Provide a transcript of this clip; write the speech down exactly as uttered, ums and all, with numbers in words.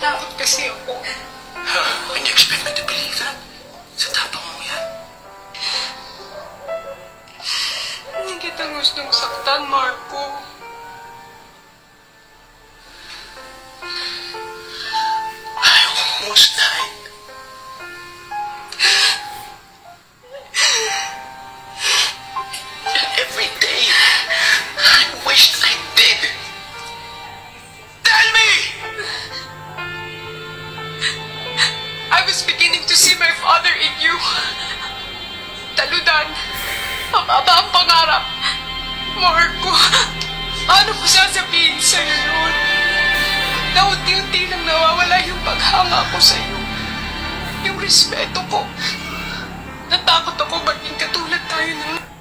Natatakot kasi ako. Huh? And you expect me to believe that? Sa tapang mo yan? Hindi kita gustong saktan, Marco. I almost died. And every day, I wished I did. Tell me! I was beginning to see my father in you. Taludan. Mababa ang pangarap. Marco, paano ko sasabihin sa'yo yun? Na unti-unti nang nawawala yung paghanga ko sa'yo. Yung respeto ko. Natakot ako maging katulad tayo ng